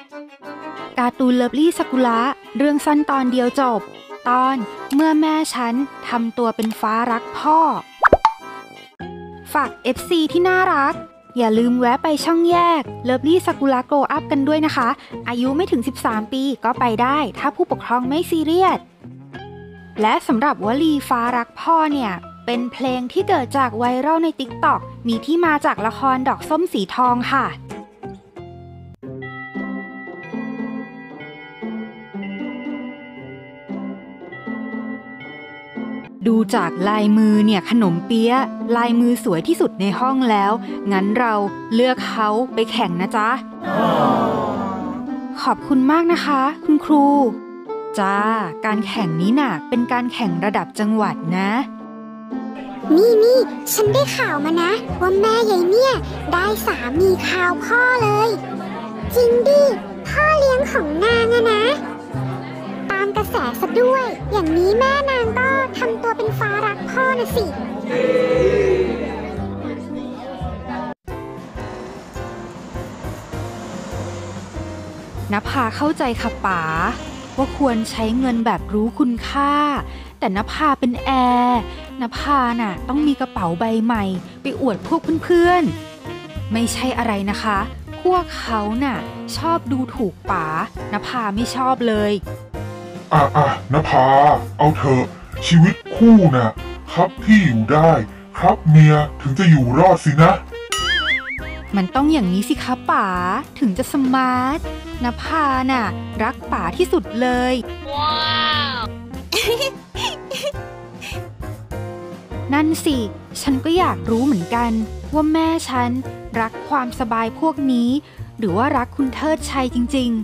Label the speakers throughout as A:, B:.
A: การ์ตูนเลิฟลี่ซากุระเรื่องสั้นตอนเดียวจบตอนเมื่อแม่ฉันทำตัวเป็นฟ้ารักพ่อฝาก FC ที่น่ารักอย่าลืมแวะไปช่องแยกเลิฟลี่ซากุระโกรอัพกันด้วยนะคะอายุไม่ถึง13ปีก็ไปได้ถ้าผู้ปกครองไม่ซีเรียสและสำหรับวลีฟ้ารักพ่อเนี่ยเป็นเพลงที่เกิดจากไวรัลใน TikTok มีที่มาจากละครดอกส้มสีทองค่ะดูจากลายมือเนี่ยขนมเปี๊ยะลายมือสวยที่สุดในห้องแล้วงั้นเราเลือกเขาไปแข่งนะจ๊ะ ขอบคุณมากนะคะคุณครูจ้าการแข่งนี้น่ะเป็นการแข่งระดับจังหวัดนะ
B: นี่ฉันได้ข่าวมานะว่าแม่ยายเนี่ยได้สามีข่าวพ่อเลยจริงดิพ่อเลี้ยงของนางอะนะตามกระแสซะด้วยอย่างนี้แม่นางก็ทำตัวเป็นฟ้ารักพ่อนะสิ
A: ณภาเข้าใจค่ะป๋าว่าควรใช้เงินแบบรู้คุณค่าแต่ณภาเป็นแอร์ณภาน่ะต้องมีกระเป๋าใบใหม่ไปอวดพวกเพื่อนๆไม่ใช่อะไรนะคะพวกเขาน่ะชอบดูถูกป๋าณภาไม่ชอบเลย
C: ณภาเอาเถอะชีวิตคู่น่ะครับที่อยู่ได้ครับเมียถึงจะอยู่รอดสินะ
A: มันต้องอย่างนี้สิคะป๋าถึงจะสมาร์ทณภาน่ะรักป๋าที่สุดเลยว้าวนั่นสิฉันก็อยากรู้เหมือนกันว่าแม่ฉันรักความสบายพวกนี้หรือว่ารักคุณเทิดชัยจริง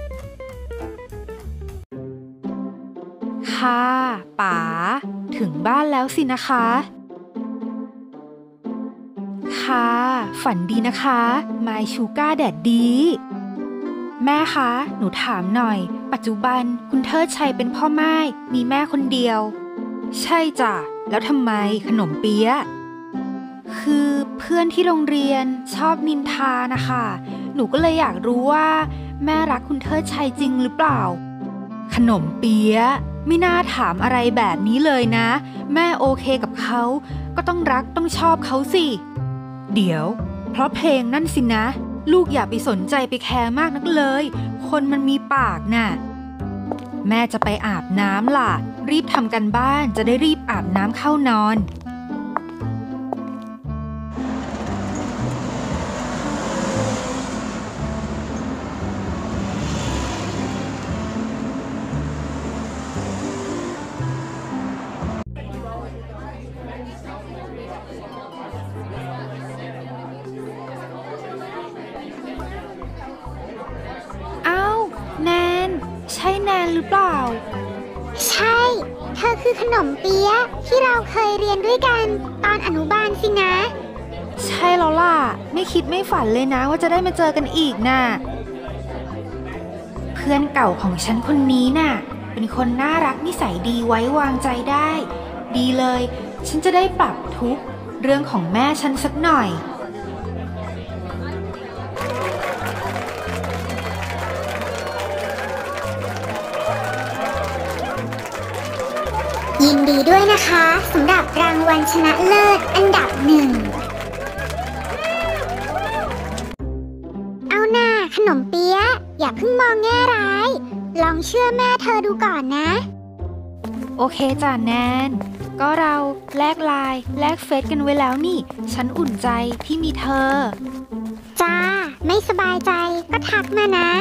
A: ๆค่ะป๋าถึงบ้านแล้วสินะคะค่ะฝันดีนะคะ My Sugar Daddy แม่คะหนูถามหน่อยปัจจุบันคุณเทิดชัยเป็นพ่อม่ายมีแม่คนเดียวใช่จ้ะแล้วทำไมขนมเปี๊ยะคือเพื่อนที่โรงเรียนชอบนินทานะคะหนูก็เลยอยากรู้ว่าแม่รักคุณเทิดชัยจริงหรือเปล่าขนมเปี๊ยะไม่น่าถามอะไรแบบนี้เลยนะแม่โอเคกับเขาก็ต้องรักต้องชอบเขาสิเดี๋ยวเพราะเพลงนั่นสินะลูกอย่าไปสนใจไปแคร์มากนักเลยคนมันมีปากน่ะแม่จะไปอาบน้ำล่ะรีบทำกันบ้านจะได้รีบอาบน้ำเข้านอนใช่แนนหรือเปล่า
B: ใช่เธอคือขนมเปี๊ยะที่เราเคยเรียนด้วยกันตอนอนุบาลสินะ
A: ใช่แล้วล่ะไม่คิดไม่ฝันเลยนะว่าจะได้มาเจอกันอีกน่ะเพื่อนเก่าของฉันคนนี้น่ะเป็นคนน่ารักนิสัยดีไว้วางใจได้ดีเลยฉันจะได้ปรับทุกเรื่องของแม่ฉันสักหน่อย
B: ยินดีด้วยนะคะสำหรับรางวัลชนะเลิศอันดับ1เอาหน้าขนมเปี๊ยะอย่าเพิ่งมองแง่ร้ายลองเชื่อแม่เธอดูก่อนนะ
A: โอเคจ้ะแนนก็เราแลกไลน์แลกเฟซกันไว้แล้วนี่ฉันอุ่นใจที่มีเธอ
B: จ้าไม่สบายใจก็ทักมานะ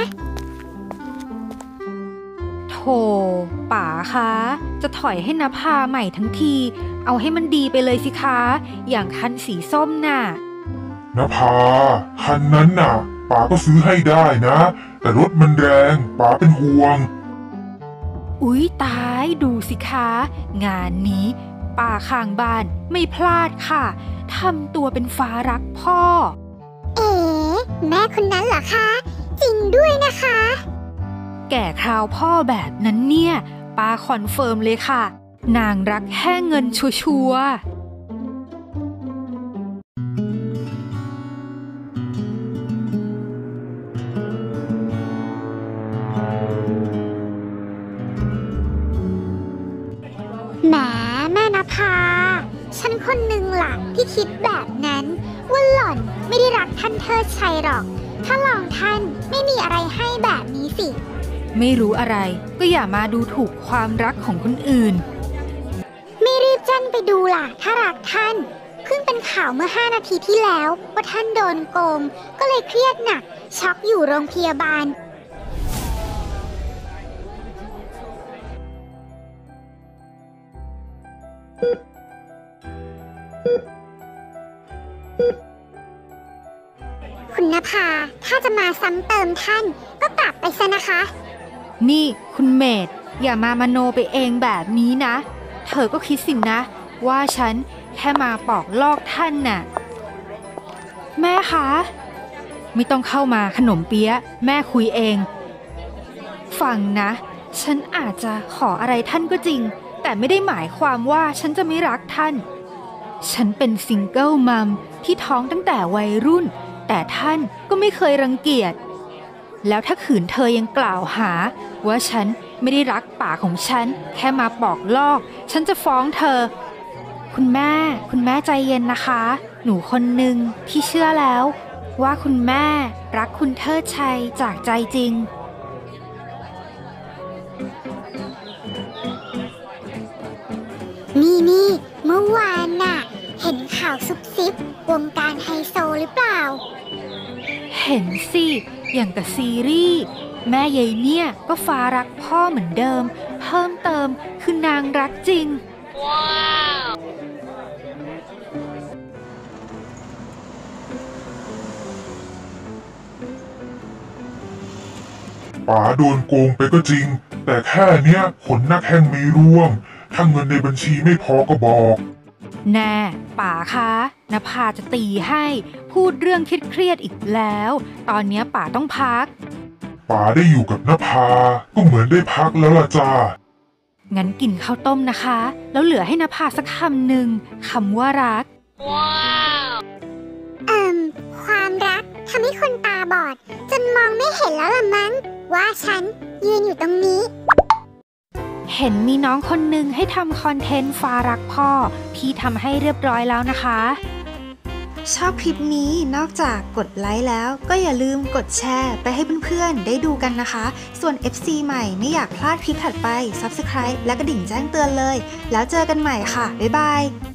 A: โธ่ป๋าคะจะถอยให้นภาใหม่ทั้งทีเอาให้มันดีไปเลยสิคะอย่างคันสีส้มน่ะ
C: นภาคันนั้นน่ะป๋าก็ซื้อให้ได้นะแต่รถมันแรงป๋าเป็นห่วง
A: อุ๊ยตายดูสิคะงานนี้ป้าข้างบ้านไม่พลาดค่ะทำตัวเป็นฟ้ารักพ่อ
B: เอ๋แม่คนนั้นเหรอคะจริงด้วยนะคะ
A: แก่คราวพ่อแบบนั้นเนี่ยป้าคอนเฟิร์มเลยค่ะนางรักแค่เงินชัวร์
B: ฉันคนหนึ่งล่ะที่คิดแบบนั้นว่าหล่อนไม่ได้รักท่านเทิดชัยหรอกถ้าลองท่านไม่มีอะไรให้แบบนี้สิ
A: ไม่รู้อะไรก็อย่ามาดูถูกความรักของคนอื่น
B: ไม่รีบแจ้งไปดูล่ะถ้ารักท่านเพิ่งเป็นข่าวเมื่อ5 นาทีที่แล้วว่าท่านโดนโกงก็เลยเครียดหนักช็อกอยู่โรงพยาบาลคุณณภาถ้าจะมาซ้ำเติมท่านก็กลับไปซะนะคะ
A: นี่คุณเมธอย่ามามโนไปเองแบบนี้นะเธอก็คิดสินะว่าฉันแค่มาปอกลอกท่านน่ะแม่คะไม่ต้องเข้ามาขนมเปี๊ยะแม่คุยเองฟังนะฉันอาจจะขออะไรท่านก็จริงแต่ไม่ได้หมายความว่าฉันจะไม่รักท่านฉันเป็นซิงเกิลมัมที่ท้องตั้งแต่วัยรุ่นแต่ท่านก็ไม่เคยรังเกียจแล้วถ้าขืนเธอยังกล่าวหาว่าฉันไม่ได้รักป่าของฉันแค่มาปอกลอกฉันจะฟ้องเธอคุณแม่ใจเย็นนะคะหนูคนหนึ่งที่เชื่อแล้วว่าคุณแม่รักคุณเทิดชัยจากใจจริง
B: นี่เมื่อวานน่ะเห็นข่าวซุบซิบวงการไฮโซหรือเปล่า
A: เห็นสิอย่างกับซีรีส์แม่ยายเนี่ยก็ฟ้ารักพ่อเหมือนเดิมเพิ่มเติมคือนางรักจริงว้าว
C: ป๋าโดนโกงไปก็จริงแต่แค่เนี้ยขนหน้าแข้งไม่ร่วงถ้าเงินในบัญชีไม่พอก็บอก
A: แน่ป๋าคะนภาจะตีให้พูดเรื่องเครียดอีกแล้วตอนนี้ป๋าต้องพัก
C: ป๋าได้อยู่กับนภาก็เหมือนได้พักแล้วล่ะจ้า
A: งั้นกินข้าวต้มนะคะแล้วเหลือให้นภาสักคำหนึ่งคำว่ารักว้าว
B: ความรักทำให้คนตาบอดจนมองไม่เห็นแล้วล่ะมั้งว่าฉันยืนอยู่ตรงนี้
A: เห็นมีน้องคนหนึ่งให้ทำคอนเทนต์ฟ้ารักพ่อพี่ทำให้เรียบร้อยแล้วนะคะชอบคลิปนี้นอกจากกดไลค์แล้วก็อย่าลืมกดแชร์ไปให้เพื่อนๆได้ดูกันนะคะส่วน FC ใหม่ไม่อยากพลาดคลิปถัดไป Subscribe และกระดิ่งแจ้งเตือนเลยแล้วเจอกันใหม่ค่ะบ๊ายบาย